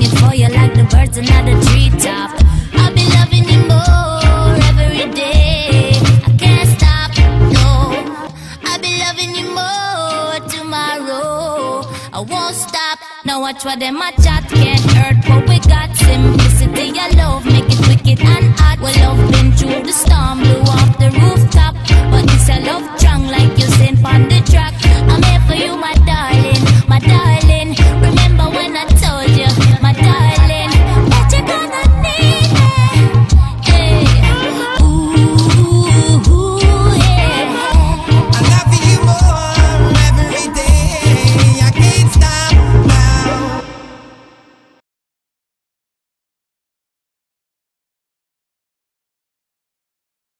me for you like the birds in the treetop. I'll be loving you more every day. I can't stop, no. I'll be loving you more tomorrow. I won't stop. Now watch what them a chat, can't hurt.